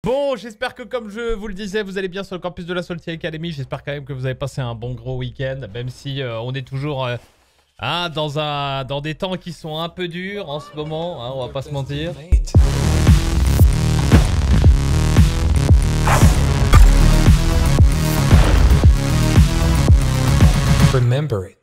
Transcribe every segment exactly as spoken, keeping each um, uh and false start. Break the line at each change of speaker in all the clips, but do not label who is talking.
Bon, j'espère que comme je vous le disais, vous allez bien sur le campus de la Salty Academy. J'espère quand même que vous avez passé un bon gros week-end, même si euh, on est toujours euh, hein, dans, un, dans des temps qui sont un peu durs en ce moment, hein, on va pas se mentir.
Remember it.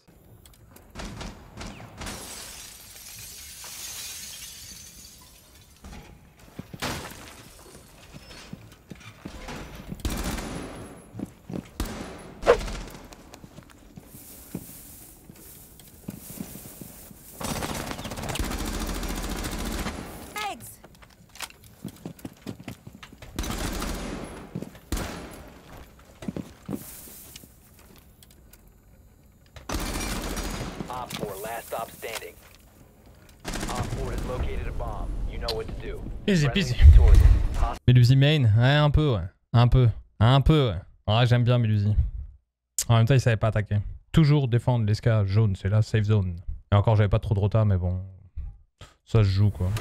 Op four, last stop standing. Op four has located a bomb. You know what to do.
Easy peasy.
Friendly victorious.
Melusi main, ouais, un peu, ouais. Un peu, un peu, ouais. Ouais, j'aime bien Melusi. En même temps, il savait pas attaquer. Toujours défendre l'esca jaune, c'est la safe zone. Et encore, j'avais pas trop de rota, mais bon. Ça se joue, quoi.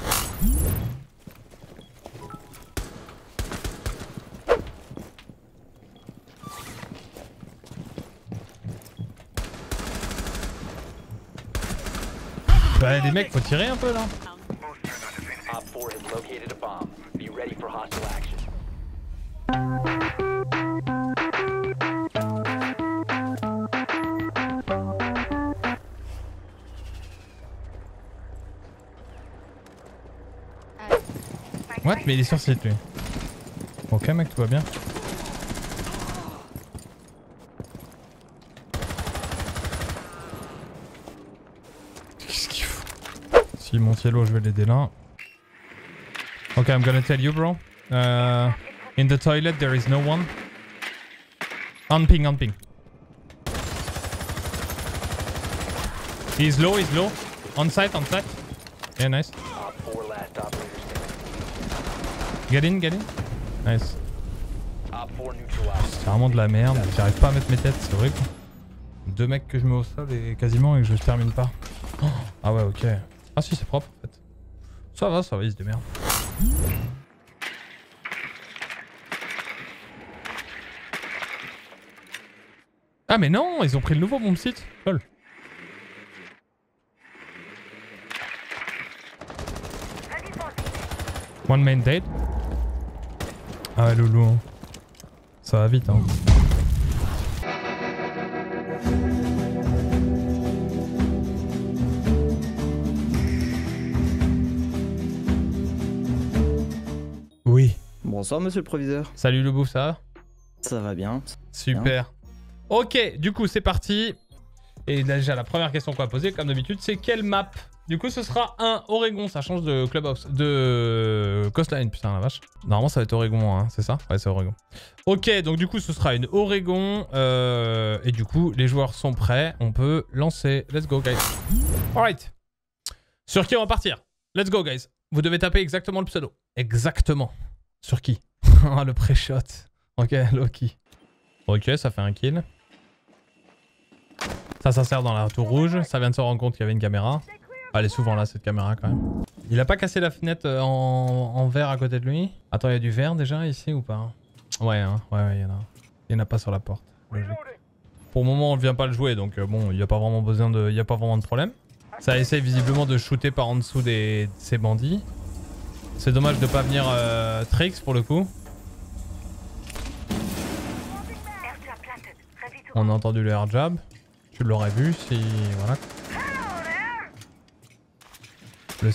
Bah, les mecs, faut tirer un peu, là.
Op four has located a bomb. Be ready for hostile action.
What? Mais il est sur site, lui. Ok, mec, tout va bien. Qu'est-ce qu'il faut? S'il monte yellow, je vais l'aider là. Ok, I'm gonna tell you, bro. Uh, in the toilet, there is no one. On ping, on ping. He's low, he's low. On site, on site. Yeah, nice.
Op four, last operator standing.
Get in, get in. Nice.
Op four neutralized.
C'est vraiment de la merde. J'arrive pas à mettre mes têtes, c'est horrible. Deux mecs que je mets au sol et quasiment et que je termine pas. Oh, ah ouais, ok. Ah si, c'est propre en fait. Ça va, ça va, ils se démerdent. Ah mais non, ils ont pris le nouveau bomb site. Lol. One main dead. Ah ouais, loulou. Hein. Ça va vite, hein. Oui.
Bonsoir monsieur le proviseur.
Salut le bouffe, ça va?
Ça va bien.
Super. Bien. Ok, du coup c'est parti. Et déjà la première question qu'on va poser, comme d'habitude, c'est quelle map? Du coup ce sera un Oregon, ça change de Clubhouse, de Coastline, putain la vache. Normalement ça va être Oregon, hein, c'est ça? Ouais, c'est Oregon. Ok, donc du coup ce sera une Oregon. Euh, et du coup les joueurs sont prêts, on peut lancer. Let's go guys. Alright. Sur qui on va partir? Let's go guys. Vous devez taper exactement le pseudo. Exactement. Sur qui? Le pré-shot. Ok, Loki. Ok, ça fait un kill. Ça s'insère dans la tour rouge. Ça vient de se rendre compte qu'il y avait une caméra. Elle est souvent là cette caméra quand même. Il a pas cassé la fenêtre en, en verre à côté de lui. Attends, il y a du verre déjà ici ou pas? Ouais, hein, ouais, ouais, il y en a. Il n'y en a pas sur la porte. Logique. Pour le moment, on ne vient pas le jouer, donc euh, bon, il n'y a pas vraiment besoin de, il y a pas vraiment de problème. Ça essaie visiblement de shooter par en dessous des, de ces bandits. C'est dommage de pas venir euh, Trix pour le coup. On a entendu le air jab. Tu l'aurais vu si... Voilà. Le...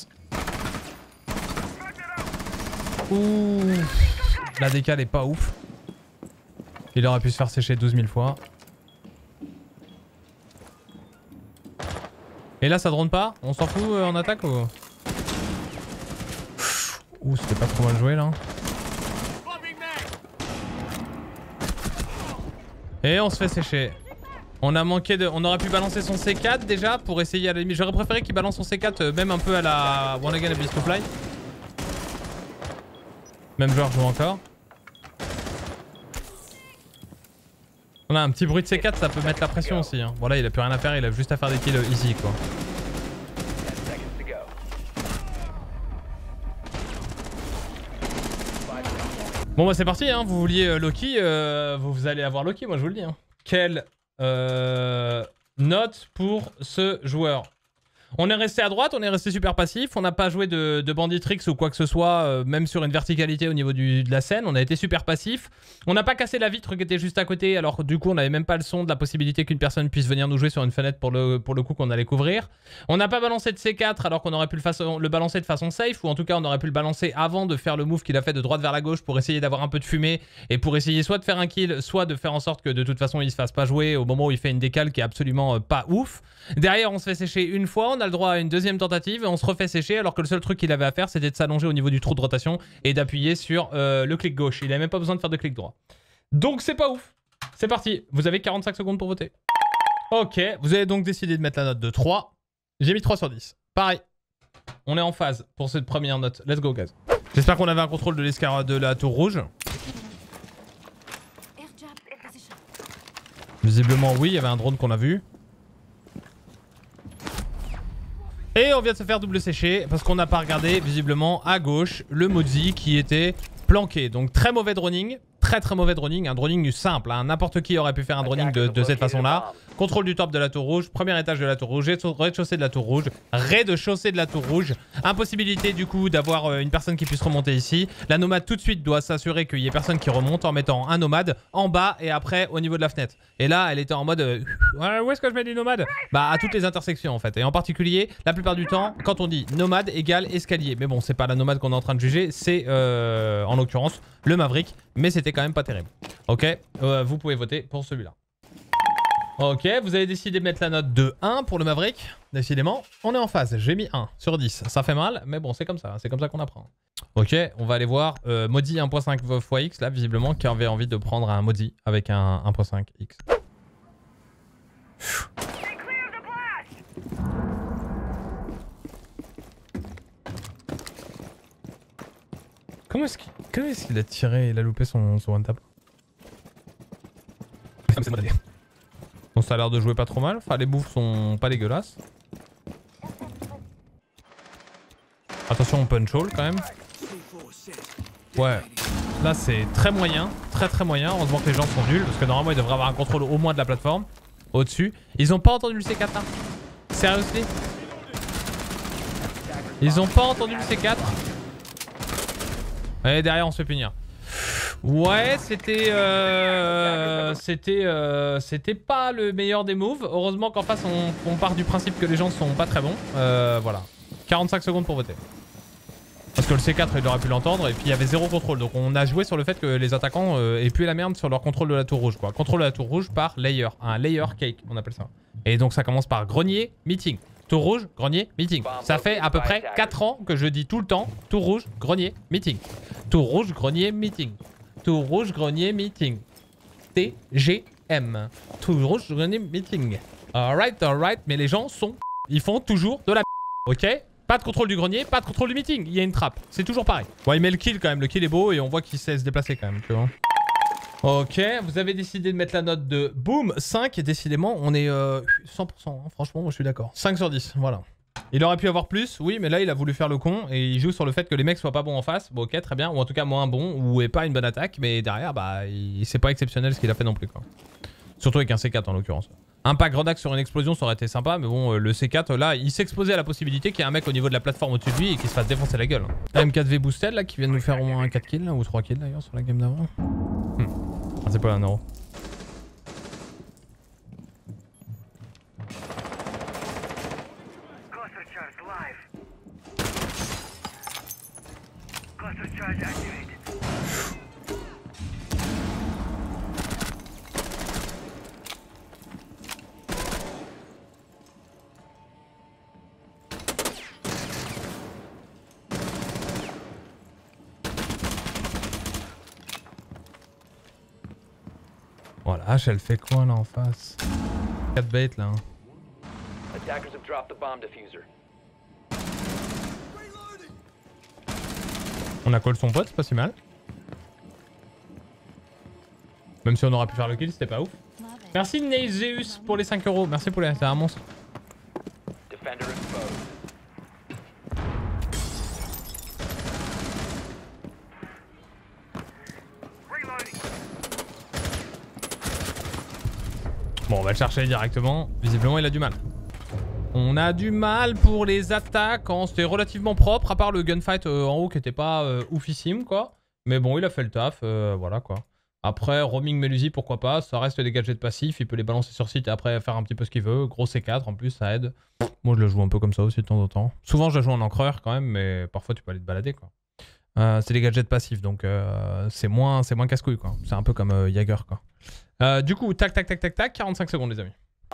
Ouh. La décale est pas ouf. Il aurait pu se faire sécher douze mille fois. Et là ça drone pas? On s'en fout euh, en attaque ou... Ouh, c'était pas trop mal joué là. Et on se fait sécher. On a manqué de... On aurait pu balancer son C quatre déjà pour essayer à la limite. J'aurais préféré qu'il balance son C quatre euh, même un peu à la One Again Abyss to Fly. Même joueur joue encore. On a un petit bruit de C quatre, ça peut mettre la pression aussi. Hein. Bon là il a plus rien à faire, il a juste à faire des kills easy quoi. Bon bah c'est parti, hein. Vous vouliez euh, Loki, euh, vous, vous allez avoir Loki, moi je vous le dis. Hein. Quelle euh, note pour ce joueur? On est resté à droite, on est resté super passif, on n'a pas joué de, de Banditrix ou quoi que ce soit, euh, même sur une verticalité au niveau du, de la scène, on a été super passif. On n'a pas cassé la vitre qui était juste à côté, alors du coup on n'avait même pas le son de la possibilité qu'une personne puisse venir nous jouer sur une fenêtre pour le, pour le coup qu'on allait couvrir. On n'a pas balancé de C quatre alors qu'on aurait pu le, façon, le balancer de façon safe, ou en tout cas on aurait pu le balancer avant de faire le move qu'il a fait de droite vers la gauche pour essayer d'avoir un peu de fumée et pour essayer soit de faire un kill, soit de faire en sorte que de toute façon il se fasse pas jouer au moment où il fait une décale qui est absolument euh, pas ouf. Derrière on se fait sécher une fois, on a le droit à une deuxième tentative et on se refait sécher alors que le seul truc qu'il avait à faire c'était de s'allonger au niveau du trou de rotation et d'appuyer sur euh, le clic gauche. Il n'avait même pas besoin de faire de clic droit. Donc c'est pas ouf. C'est parti, vous avez quarante-cinq secondes pour voter. Ok, vous avez donc décidé de mettre la note de trois. J'ai mis trois sur dix. Pareil, on est en phase pour cette première note. Let's go guys. J'espère qu'on avait un contrôle de l'escarade de la tour rouge. Visiblement oui, il y avait un drone qu'on a vu. Et on vient de se faire double sécher parce qu'on n'a pas regardé visiblement à gauche le Mozi qui était planqué. Donc très mauvais droning, très très mauvais droning, un droning simple. Hein. N'importe qui aurait pu faire un droning de, de cette façon-là. Contrôle du top de la tour rouge, premier étage de la tour rouge, rez-de-chaussée de la tour rouge, rez-de-chaussée de la tour rouge. Impossibilité du coup d'avoir euh, une personne qui puisse remonter ici. La nomade tout de suite doit s'assurer qu'il y ait personne qui remonte en mettant un nomade en bas et après au niveau de la fenêtre. Et là elle était en mode euh, où est-ce que je mets du nomade? Bah à toutes les intersections en fait. Et en particulier la plupart du temps quand on dit nomade égale escalier. Mais bon c'est pas la nomade qu'on est en train de juger, c'est euh, en l'occurrence le Maverick. Mais c'était quand même pas terrible. Ok, euh, vous pouvez voter pour celui-là. Ok, vous avez décidé de mettre la note de un pour le Maverick. Décidément, on est en phase. J'ai mis un sur dix. Ça fait mal, mais bon, c'est comme ça. C'est comme ça qu'on apprend. Ok, on va aller voir euh, Modi un point cinq fois X, là, visiblement, qui avait envie de prendre un Modi avec un un point cinq X. Comment est-ce qu'il est qu'il a tiré? Il a loupé son, son one-tap. Bon, ça a l'air de jouer pas trop mal. Enfin, les bouffes sont pas dégueulasses. Attention au punch hole quand même. Ouais. Là, c'est très moyen. Très très moyen. Heureusement que les gens sont nuls. Parce que normalement, ils devraient avoir un contrôle au moins de la plateforme. Au-dessus. Ils ont pas entendu le C quatre là. Seriously? Ils ont pas entendu le C quatre. Et derrière, on se fait punir. Ouais, c'était euh, c'était euh, c'était pas le meilleur des moves. Heureusement qu'en face, on, on part du principe que les gens sont pas très bons. Euh, voilà. quarante-cinq secondes pour voter. Parce que le C quatre, il aurait pu l'entendre. Et puis, il y avait zéro contrôle. Donc, on a joué sur le fait que les attaquants euh, aient pué la merde sur leur contrôle de la tour rouge, quoi. Contrôle de la tour rouge par layer. Un layer cake, on appelle ça. Et donc, ça commence par grenier, meeting. Tour rouge, grenier, meeting. Ça fait à peu près quatre ans que je dis tout le temps tour rouge, grenier, meeting. Tour rouge, grenier, meeting. Tour rouge, grenier, meeting. T G M. Tour rouge, grenier, meeting. Alright, alright, mais les gens sont... Ils font toujours de la... Ok? Pas de contrôle du grenier, pas de contrôle du meeting. Il y a une trappe. C'est toujours pareil. Bon, il met le kill quand même. Le kill est beau et on voit qu'il sait se déplacer quand même, tu vois. Ok, vous avez décidé de mettre la note de boom cinq et décidément on est euh, cent pour cent, hein. Franchement moi je suis d'accord. cinq sur dix, voilà. Il aurait pu avoir plus, oui, mais là il a voulu faire le con et il joue sur le fait que les mecs soient pas bons en face. Bon ok, très bien, ou en tout cas moins bons, ou est pas une bonne attaque, mais derrière bah c'est pas exceptionnel ce qu'il a fait non plus quoi. Surtout avec un C quatre en l'occurrence. Un pack Grenade sur une explosion ça aurait été sympa, mais bon le C quatre là il s'exposait à la possibilité qu'il y ait un mec au niveau de la plateforme au-dessus de lui et qu'il se fasse défoncer la gueule. M quatre V boosted là qui vient de nous faire au moins un quatre kills là, ou trois kills d'ailleurs sur la game d'avant. Hmm. Ah, c'est pas un euro. Voilà, H elle fait quoi là en face? quatre bait là.
Attackers have dropped the bomb diffuser.
On a call son pote, c'est pas si mal. Même si on aura pu faire le kill, c'était pas ouf. Merci Neizeus pour les cinq euros. Merci pour les... C'est un monstre.
Defender exposed.
Bon, on va le chercher directement. Visiblement, il a du mal. On a du mal pour les attaques. C'était relativement propre, à part le gunfight euh, en haut qui était pas euh, oufissime, quoi. Mais bon, il a fait le taf, euh, voilà, quoi. Après, roaming Melusi, pourquoi pas. Ça reste des gadgets passifs. Il peut les balancer sur site et après faire un petit peu ce qu'il veut. Gros C quatre, en plus, ça aide. Moi, je le joue un peu comme ça aussi de temps en temps. Souvent, je le joue en encreur quand même, mais parfois, tu peux aller te balader, quoi. Euh, c'est des gadgets passifs, donc euh, c'est moins, c'est moins casse-couille, quoi. C'est un peu comme euh, Jaeger, quoi. Euh, du coup, tac, tac, tac, tac, tac, quarante-cinq secondes, les amis.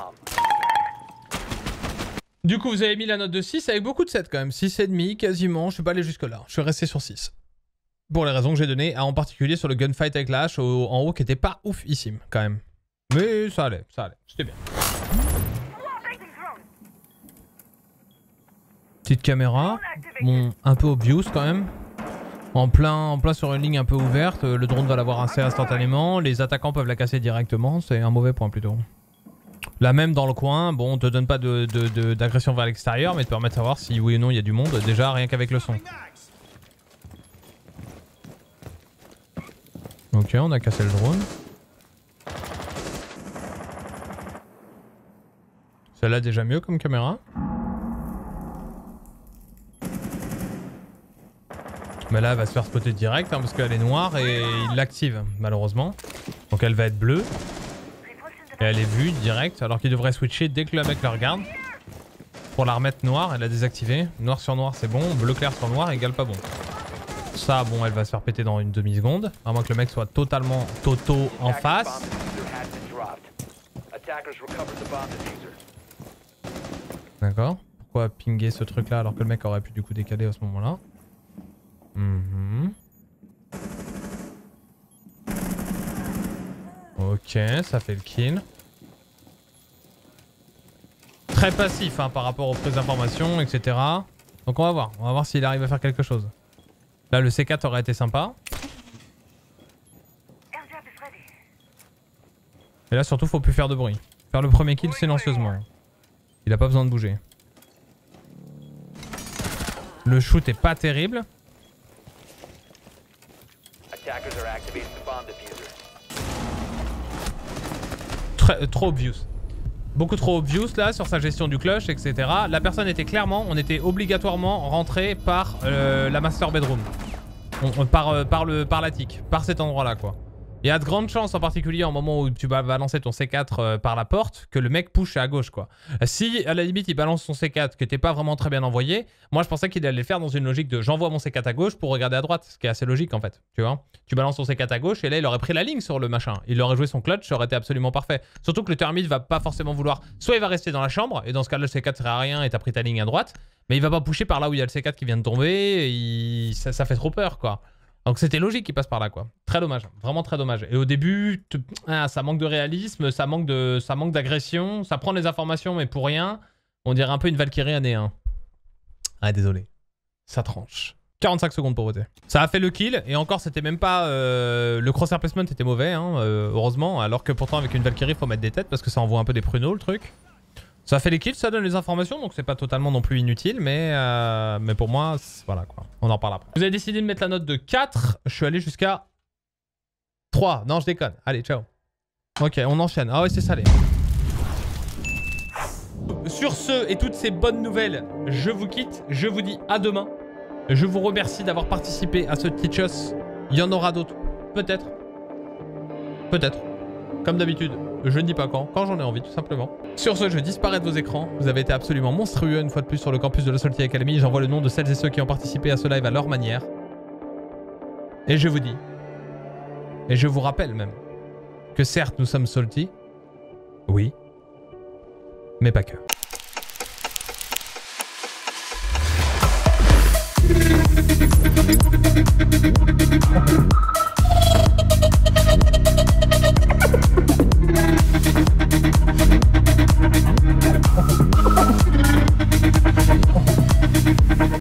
Du coup, vous avez mis la note de six avec beaucoup de sept quand même. six virgule cinq quasiment. Je suis pas allé jusque-là. Je suis resté sur six. Pour les raisons que j'ai données, en particulier sur le gunfight avec la hache au, en haut qui était pas oufissime quand même. Mais ça allait, ça allait. C'était bien. Petite caméra. Bon, un peu obvious quand même. En plein, en plein sur une ligne un peu ouverte. Le drone va l'avoir assez instantanément. Les attaquants peuvent la casser directement. C'est un mauvais point plutôt. La même dans le coin, bon, on te donne pas de, de, de, d'agression vers l'extérieur, mais te permet de savoir si oui ou non il y a du monde, déjà rien qu'avec le son. Ok, on a cassé le drone. Celle-là déjà mieux comme caméra. Mais là elle va se faire spotter direct hein, parce qu'elle est noire et il l'active malheureusement. Donc elle va être bleue. Et elle est vue direct alors qu'il devrait switcher dès que le mec la regarde. Pour la remettre noire, elle a désactivé. Noir sur noir c'est bon, bleu clair sur noir égale pas bon. Ça bon elle va se faire péter dans une demi-seconde. À moins que le mec soit totalement toto en face. D'accord. Pourquoi pinguer ce truc là alors que le mec aurait pu du coup décaler à ce moment là. Mmh. Ok, ça fait le kill. Très passif hein, par rapport aux prises d'informations, et cetera. Donc on va voir, on va voir s'il arrive à faire quelque chose. Là le C quatre aurait été sympa. Et là surtout faut plus faire de bruit. Faire le premier kill silencieusement. Il a pas besoin de bouger. Le shoot est pas terrible. Très, trop obvious. Beaucoup trop obvious là sur sa gestion du clutch, et cetera. La personne était clairement, on était obligatoirement rentré par euh, la master bedroom. On, on, par, euh, par, le, par l'attic, par cet endroit là quoi. Il y a de grandes chances en particulier au moment où tu vas balancer ton C quatre euh, par la porte que le mec push à gauche quoi. Si à la limite il balance son C quatre qui n'était pas vraiment très bien envoyé, moi je pensais qu'il allait le faire dans une logique de j'envoie mon C quatre à gauche pour regarder à droite, ce qui est assez logique en fait, tu vois. Tu balances ton C quatre à gauche et là il aurait pris la ligne sur le machin, il aurait joué son clutch, ça aurait été absolument parfait. Surtout que le thermite va pas forcément vouloir, soit il va rester dans la chambre et dans ce cas là le C quatre sert à rien et t'as pris ta ligne à droite, mais il va pas pusher par là où il y a le C quatre qui vient de tomber, il... ça, ça fait trop peur quoi. Donc c'était logique qu'il passe par là quoi. Très dommage, vraiment très dommage. Et au début, te... ah, ça manque de réalisme, ça manque de, ça manque d'agression, ça prend les informations mais pour rien. On dirait un peu une Valkyrie année un. Ah désolé, ça tranche. quarante-cinq secondes pour voter. Ça a fait le kill et encore c'était même pas... Euh... Le crosshair placement était mauvais, hein, euh, heureusement. Alors que pourtant avec une Valkyrie, il faut mettre des têtes parce que ça envoie un peu des pruneaux le truc. Ça fait les kills, ça donne les informations, donc c'est pas totalement non plus inutile, mais, euh, mais pour moi, voilà quoi. On en parle après. Vous avez décidé de mettre la note de quatre, je suis allé jusqu'à trois. Non, je déconne. Allez, ciao. Ok, on enchaîne. Ah ouais, c'est salé. Sur ce et toutes ces bonnes nouvelles, je vous quitte. Je vous dis à demain. Je vous remercie d'avoir participé à ce Teach Us. Il y en aura d'autres. Peut-être. Peut-être. Comme d'habitude, je ne dis pas quand, quand j'en ai envie tout simplement. Sur ce, je disparais de vos écrans. Vous avez été absolument monstrueux une fois de plus sur le campus de la Salty Academy. J'envoie le nom de celles et ceux qui ont participé à ce live à leur manière. Et je vous dis, et je vous rappelle même, que certes nous sommes Salty, oui, mais pas que.